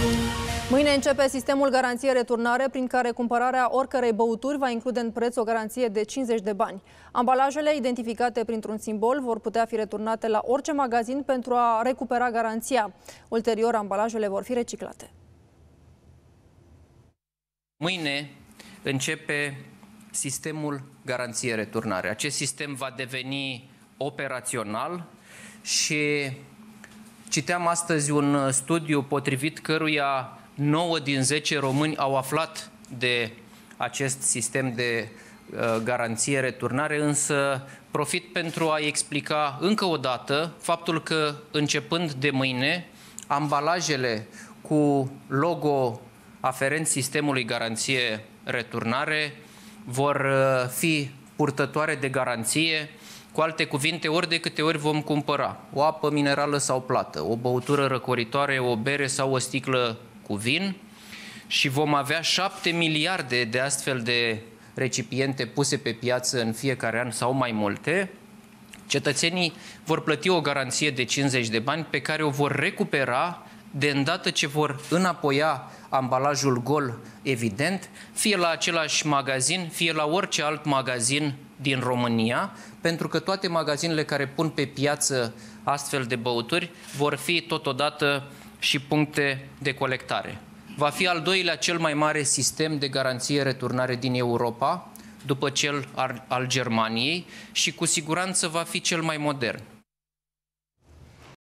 Mâine începe sistemul garanție-returnare, prin care cumpărarea oricărei băuturi va include în preț o garanție de 50 de bani. Ambalajele identificate printr-un simbol vor putea fi returnate la orice magazin pentru a recupera garanția. Ulterior, ambalajele vor fi reciclate. Mâine începe sistemul garanție-returnare. Acest sistem va deveni operațional și citeam astăzi un studiu potrivit căruia 9 din 10 români au aflat de acest sistem de garanție-returnare, însă profit pentru a explica încă o dată faptul că începând de mâine, ambalajele cu logo aferent sistemului garanție-returnare vor fi purtătoare de garanție. Cu alte cuvinte, ori de câte ori vom cumpăra o apă minerală sau plată, o băutură răcoritoare, o bere sau o sticlă cu vin, și vom avea 7 miliarde de astfel de recipiente puse pe piață în fiecare an sau mai multe, cetățenii vor plăti o garanție de 50 de bani pe care o vor recupera de îndată ce vor înapoia ambalajul gol, evident, fie la același magazin, fie la orice alt magazin din România, pentru că toate magazinele care pun pe piață astfel de băuturi vor fi totodată și puncte de colectare. Va fi al doilea cel mai mare sistem de garanție-returnare din Europa, după cel al Germaniei, și cu siguranță va fi cel mai modern.